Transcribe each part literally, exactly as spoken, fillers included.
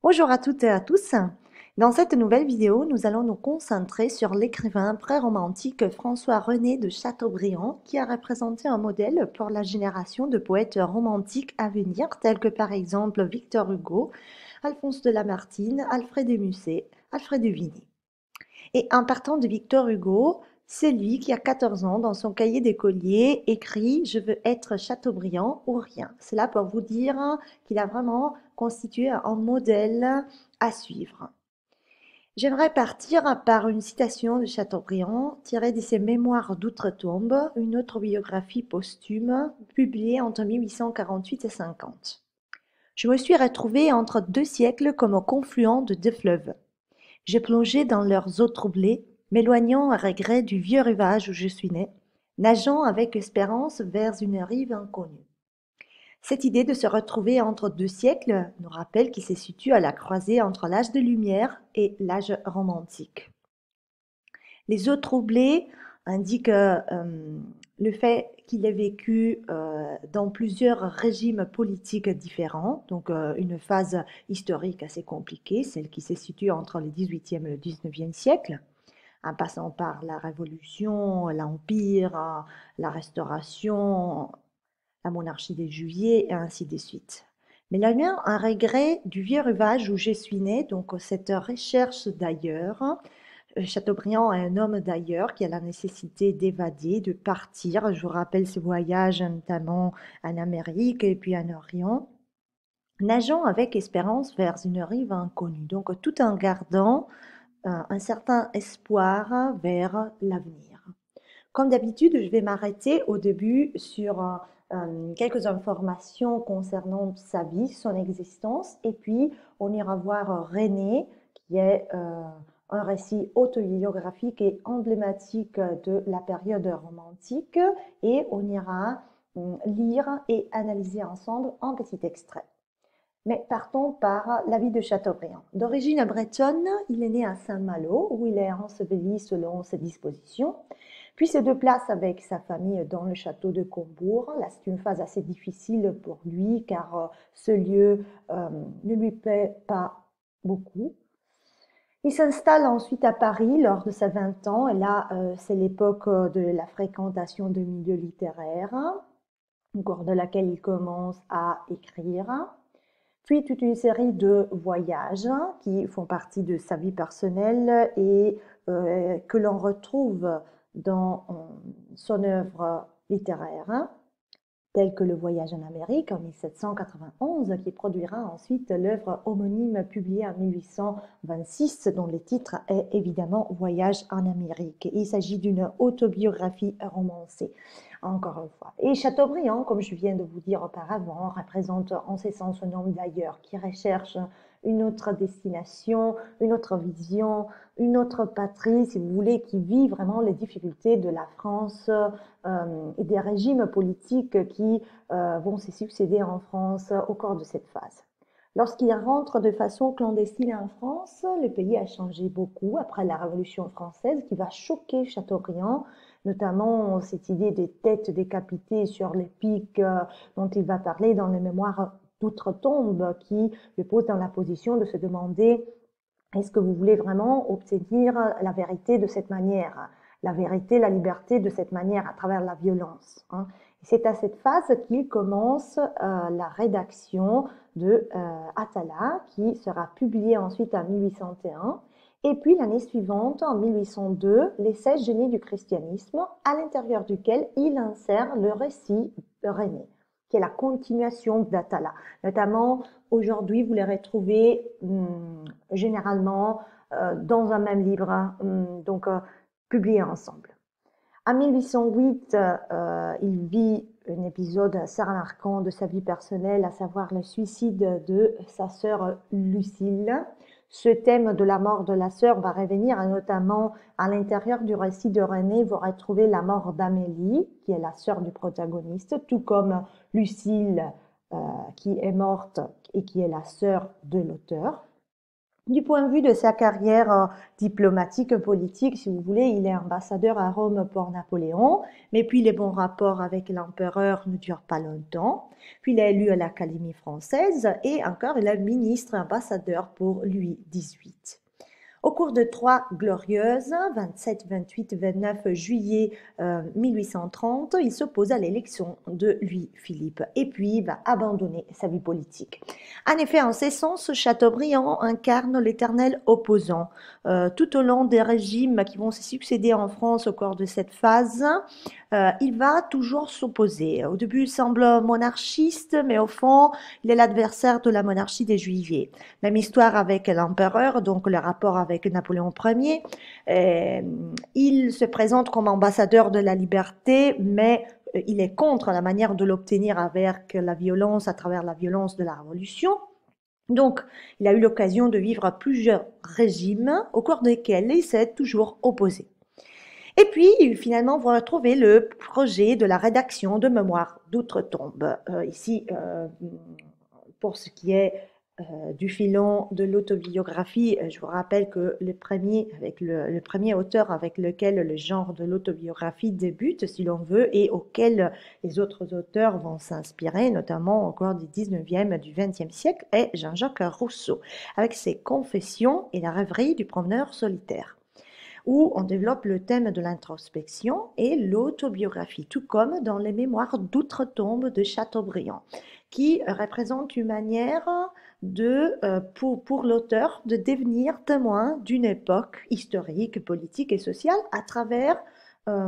Bonjour à toutes et à tous. Dans cette nouvelle vidéo, nous allons nous concentrer sur l'écrivain pré-romantique François-René de Chateaubriand, qui a représenté un modèle pour la génération de poètes romantiques à venir, tels que par exemple Victor Hugo, Alphonse de Lamartine, Alfred de Musset, Alfred de Vigny. Et en partant de Victor Hugo, c'est lui qui, a quatorze ans, dans son cahier d'écolier, écrit «Je veux être Chateaubriand ou rien». C'est là pour vous dire qu'il a vraiment constitué un modèle à suivre. J'aimerais partir par une citation de Chateaubriand tirée de ses Mémoires d'outre-tombe, une autobiographie posthume publiée entre mille huit cent quarante-huit et cinquante. Je me suis retrouvée entre deux siècles comme au confluent de deux fleuves. J'ai plongé dans leurs eaux troublées, m'éloignant à regret du vieux rivage où je suis né, nageant avec espérance vers une rive inconnue. Cette idée de se retrouver entre deux siècles nous rappelle qu'il se situe à la croisée entre l'âge de lumière et l'âge romantique. Les eaux troublées indiquent euh, le fait qu'il ait vécu euh, dans plusieurs régimes politiques différents, donc euh, une phase historique assez compliquée, celle qui se situe entre le dix-huitième et le dix-neuvième siècle, en passant par la Révolution, l'Empire, la Restauration, la monarchie des Juillet et ainsi de suite. Mais la mienne, un regret du vieux rivage où je suis né, donc cette recherche d'ailleurs. Chateaubriand est un homme d'ailleurs qui a la nécessité d'évader, de partir. Je vous rappelle ses voyages notamment en Amérique et puis en Orient, nageant avec espérance vers une rive inconnue. Donc tout en gardant euh, un certain espoir vers l'avenir. Comme d'habitude, je vais m'arrêter au début sur euh, euh, quelques informations concernant sa vie, son existence, et puis on ira voir René, qui est euh, un récit autobiographique et emblématique de la période romantique, et on ira euh, lire et analyser ensemble un petit extrait. Mais partons par la vie de Chateaubriand. D'origine bretonne, il est né à Saint-Malo, où il est enseveli selon ses dispositions, puis se déplace avec sa famille dans le château de Combourg. Là, c'est une phase assez difficile pour lui, car euh, ce lieu euh, ne lui plaît pas beaucoup. Il s'installe ensuite à Paris lors de ses vingt ans, et là, euh, c'est l'époque de la fréquentation de milieux littéraires, au cours de laquelle il commence à écrire. Puis toute une série de voyages qui font partie de sa vie personnelle et euh, que l'on retrouve dans euh, son œuvre littéraire, tel que le voyage en Amérique en mille sept cent quatre-vingt-onze, qui produira ensuite l'œuvre homonyme publiée en mille huit cent vingt-six, dont le titre est évidemment Voyage en Amérique. Il s'agit d'une autobiographie romancée, encore une fois. Et Chateaubriand, comme je viens de vous dire auparavant, représente en ce sens un homme d'ailleurs qui recherche une autre destination, une autre vision, une autre patrie, si vous voulez, qui vit vraiment les difficultés de la France euh, et des régimes politiques qui euh, vont se succéder en France au cours de cette phase. Lorsqu'il rentre de façon clandestine en France, le pays a changé beaucoup après la Révolution française qui va choquer Chateaubriand, notamment cette idée des têtes décapitées sur les pics euh, dont il va parler dans les mémoires d'outre-tombe qui le pose dans la position de se demander est-ce que vous voulez vraiment obtenir la vérité de cette manière, la vérité, la liberté de cette manière à travers la violence, hein. C'est à cette phase qu'il commence euh, la rédaction de euh, Atala, qui sera publiée ensuite en mille huit cent un. Et puis l'année suivante, en mille huit cent deux, les seize génies du christianisme, à l'intérieur duquel il insère le récit de René, qui est la continuation d'Atala. Notamment, aujourd'hui, vous les retrouvez hum, généralement euh, dans un même livre, hum, donc euh, publiés ensemble. En mille huit cent huit, euh, il vit un épisode assez marquant de sa vie personnelle, à savoir le suicide de sa sœur Lucille. Ce thème de la mort de la sœur va revenir, et notamment à l'intérieur du récit de René, vous retrouvez la mort d'Amélie, qui est la sœur du protagoniste, tout comme Lucille, euh, qui est morte et qui est la sœur de l'auteur. Du point de vue de sa carrière euh, diplomatique, politique, si vous voulez, il est ambassadeur à Rome pour Napoléon, mais puis les bons rapports avec l'empereur ne durent pas longtemps. Puis il est élu à l'Académie française et encore il est ministre ambassadeur pour Louis dix-huit. Au cours de trois glorieuses, vingt-sept, vingt-huit, vingt-neuf juillet euh, mille huit cent trente, il s'oppose à l'élection de Louis-Philippe et puis va abandonner sa vie politique. En effet, en ces sens, Chateaubriand incarne l'éternel opposant. Euh, tout au long des régimes qui vont se succéder en France au cours de cette phase, euh, il va toujours s'opposer. Au début, il semble monarchiste, mais au fond, il est l'adversaire de la monarchie des Juillet. Même histoire avec l'empereur, donc le rapport avec Napoléon Ier. Euh, il se présente comme ambassadeur de la liberté, mais il est contre la manière de l'obtenir avec la violence, à travers la violence de la Révolution. Donc, il a eu l'occasion de vivre plusieurs régimes au cours desquels il s'est toujours opposé. Et puis, finalement, vous retrouvez le projet de la rédaction de Mémoires d'outre-tombe. Euh, ici, euh, pour ce qui est euh, du filon de l'autobiographie, je vous rappelle que le premier, avec le, le premier auteur avec lequel le genre de l'autobiographie débute, si l'on veut, et auquel les autres auteurs vont s'inspirer, notamment au cours du dix-neuvième et du vingtième siècle, est Jean-Jacques Rousseau, avec ses Confessions et la rêverie du promeneur solitaire, où on développe le thème de l'introspection et l'autobiographie, tout comme dans les Mémoires d'outre-tombe de Chateaubriand, qui représente une manière de, euh, pour, pour l'auteur de devenir témoin d'une époque historique, politique et sociale à travers euh,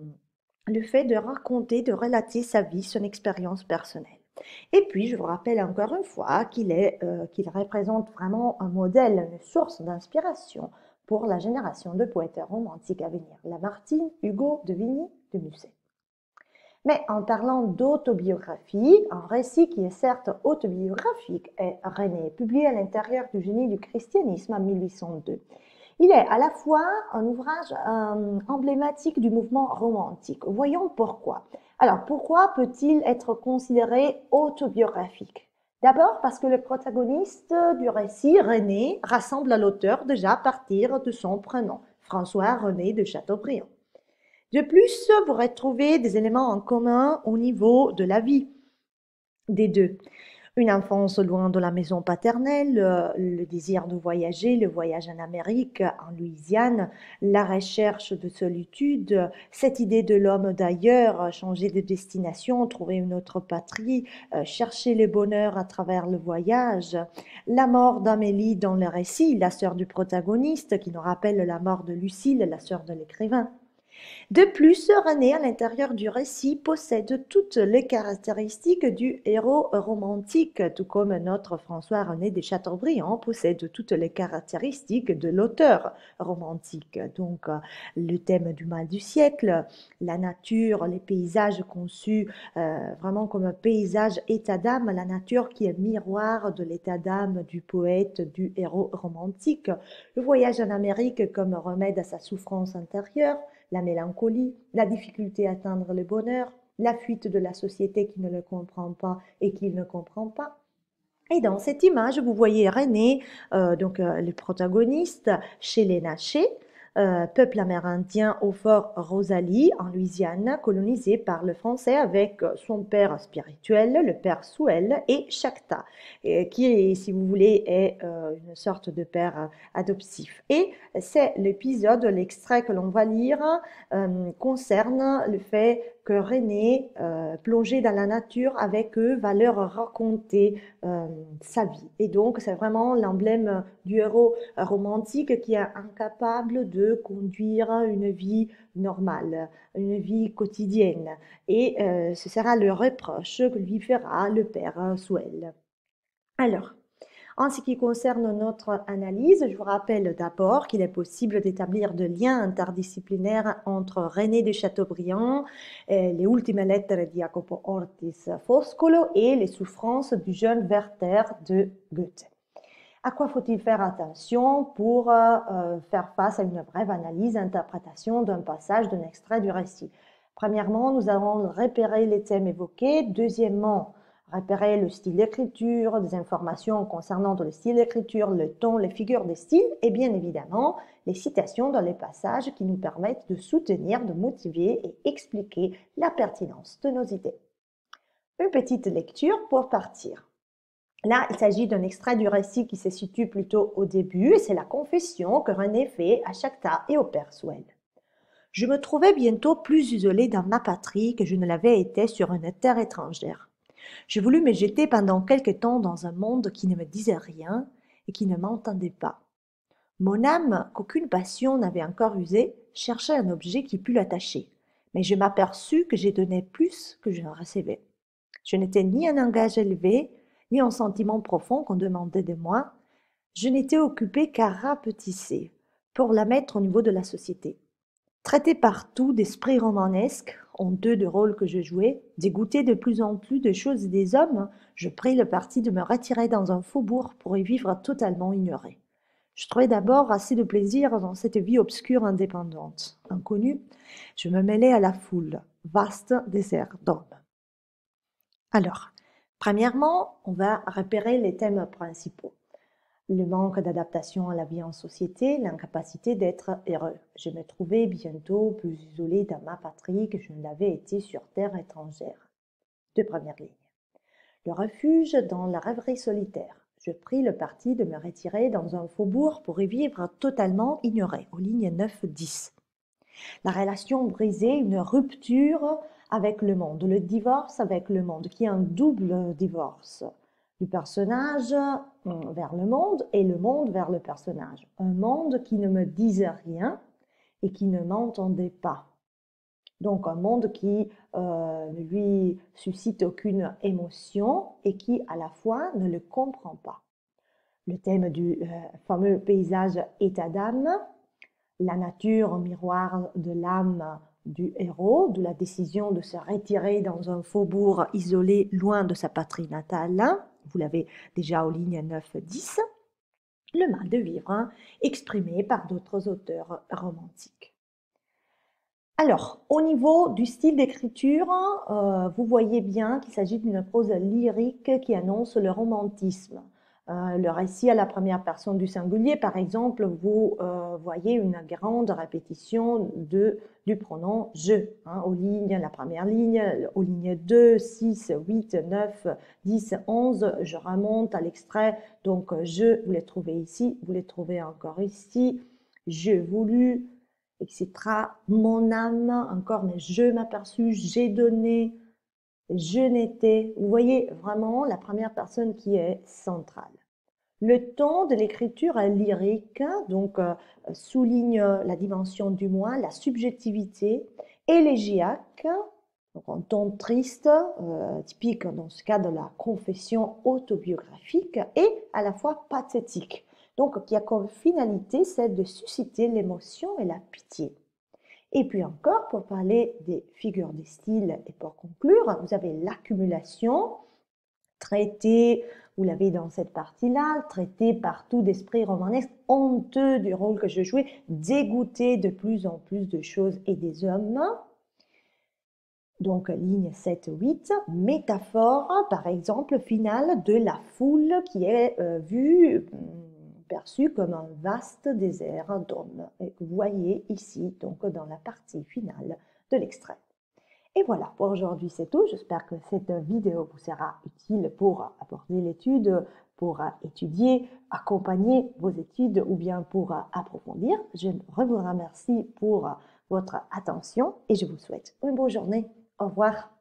le fait de raconter, de relater sa vie, son expérience personnelle. Et puis, je vous rappelle encore une fois qu'il est, euh, qu'il représente vraiment un modèle, une source d'inspiration pour la génération de poètes romantiques à venir, Lamartine, Hugo, de Vigny, de Musset. Mais en parlant d'autobiographie, un récit qui est certes autobiographique est René, publié à l'intérieur du Génie du christianisme en mille huit cent deux. Il est à la fois un ouvrage euh, emblématique du mouvement romantique. Voyons pourquoi. Alors, pourquoi peut-il être considéré autobiographique? D'abord parce que le protagoniste du récit, René, rassemble à l'auteur déjà à partir de son prénom, François-René de Chateaubriand. De plus, vous retrouvez des éléments en commun au niveau de la vie des deux. Une enfance loin de la maison paternelle, le désir de voyager, le voyage en Amérique, en Louisiane, la recherche de solitude, cette idée de l'homme d'ailleurs, changer de destination, trouver une autre patrie, chercher le bonheur à travers le voyage, la mort d'Amélie dans le récit, la sœur du protagoniste, qui nous rappelle la mort de Lucille, la sœur de l'écrivain. De plus, René, à l'intérieur du récit, possède toutes les caractéristiques du héros romantique, tout comme notre François-René de Chateaubriand possède toutes les caractéristiques de l'auteur romantique. Donc, le thème du mal du siècle, la nature, les paysages conçus euh, vraiment comme un paysage état d'âme, la nature qui est miroir de l'état d'âme du poète, du héros romantique, le voyage en Amérique comme remède à sa souffrance intérieure, la mélancolie, la difficulté à atteindre le bonheur, la fuite de la société qui ne le comprend pas et qu'il ne comprend pas. Et dans cette image, vous voyez René, euh, donc euh, le protagoniste, chez les Natchez, euh, peuple amérindien au fort Rosalie, en Louisiane, colonisé par le français avec son père spirituel, le père Souel, et Chacta, et qui, si vous voulez, est euh, une sorte de père adoptif. Et c'est l'épisode, l'extrait que l'on va lire, euh, concerne le fait que René, euh, plongé dans la nature avec eux, va leur raconter euh, sa vie. Et donc, c'est vraiment l'emblème du héros romantique qui est incapable de conduire une vie normale, une vie quotidienne. Et euh, ce sera le reproche que lui fera le père Souel. Alors, en ce qui concerne notre analyse, je vous rappelle d'abord qu'il est possible d'établir de liens interdisciplinaires entre René de Chateaubriand, eh, les Ultime lettere di Jacopo Ortis Foscolo et les souffrances du jeune Werther de Goethe. À quoi faut-il faire attention pour euh, faire face à une brève analyse, interprétation d'un passage, d'un extrait du récit? Premièrement, nous allons repérer les thèmes évoqués. Deuxièmement, repérer le style d'écriture, des informations concernant le style d'écriture, le ton, les figures de style et bien évidemment les citations dans les passages qui nous permettent de soutenir, de motiver et expliquer la pertinence de nos idées. Une petite lecture pour partir. Là, il s'agit d'un extrait du récit qui se situe plutôt au début et c'est la confession que René fait à Chactas et au père Souel. Je me trouvais bientôt plus isolée dans ma patrie que je ne l'avais été sur une terre étrangère. Je voulus me jeter pendant quelque temps dans un monde qui ne me disait rien et qui ne m'entendait pas. Mon âme, qu'aucune passion n'avait encore usée, cherchait un objet qui pût l'attacher, mais je m'aperçus que j'ai donné plus que je ne recevais. Je n'étais ni un langage élevé, ni un sentiment profond qu'on demandait de moi. Je n'étais occupée qu'à rapetisser, pour la mettre au niveau de la société. Traité partout d'esprit romanesque, honteux du rôle que je jouais, dégoûté de plus en plus des choses et des hommes, je pris le parti de me retirer dans un faubourg pour y vivre totalement ignoré. Je trouvais d'abord assez de plaisir dans cette vie obscure indépendante. Inconnue, je me mêlais à la foule, vaste désert d'hommes. Alors, premièrement, on va repérer les thèmes principaux. Le manque d'adaptation à la vie en société, l'incapacité d'être heureux. Je me trouvais bientôt plus isolée dans ma patrie que je ne l'avais été sur terre étrangère. Deux premières lignes. Le refuge dans la rêverie solitaire. Je pris le parti de me retirer dans un faubourg pour y vivre totalement ignoré, aux lignes neuf dix. La relation brisée, une rupture avec le monde, le divorce avec le monde, qui est un double divorce. Du personnage vers le monde et le monde vers le personnage. Un monde qui ne me disait rien et qui ne m'entendait pas. Donc un monde qui euh, ne lui suscite aucune émotion et qui à la fois ne le comprend pas. Le thème du euh, fameux paysage état d'âme, la nature au miroir de l'âme du héros, de la décision de se retirer dans un faubourg isolé loin de sa patrie natale. Vous l'avez déjà aux lignes neuf dix, le mal de vivre, hein, exprimé par d'autres auteurs romantiques. Alors, au niveau du style d'écriture, euh, vous voyez bien qu'il s'agit d'une prose lyrique qui annonce le romantisme. Euh, le récit à la première personne du singulier, par exemple, vous euh, voyez une grande répétition de, du pronom « je hein, » aux lignes, la première ligne, aux lignes deux, six, huit, neuf, dix, onze. Je remonte à l'extrait, donc « je », vous les trouvez ici, vous les trouvez encore ici, « je voulu », et cetera. Mon âme, encore, mais je m'aperçus, j'ai donné, je n'étais. Vous voyez vraiment la première personne qui est centrale. Le ton de l'écriture est lyrique, donc euh, souligne la dimension du moi, la subjectivité, élégiaque, donc un ton triste, euh, typique dans ce cas de la confession autobiographique, et à la fois pathétique. Donc, qui a comme finalité celle de susciter l'émotion et la pitié. Et puis encore, pour parler des figures des styles et pour conclure, vous avez l'accumulation, traité, vous l'avez dans cette partie-là, traité partout d'esprit romanesque, honteux du rôle que je jouais, dégoûté de plus en plus de choses et des hommes. Donc, ligne sept huit, métaphore, par exemple, finale de la foule qui est euh, vue, perçue comme un vaste désert d'hommes. Et vous voyez ici, donc, dans la partie finale de l'extrait. Et voilà, pour aujourd'hui c'est tout. J'espère que cette vidéo vous sera utile pour aborder l'étude, pour étudier, accompagner vos études ou bien pour approfondir. Je vous remercie pour votre attention et je vous souhaite une bonne journée. Au revoir.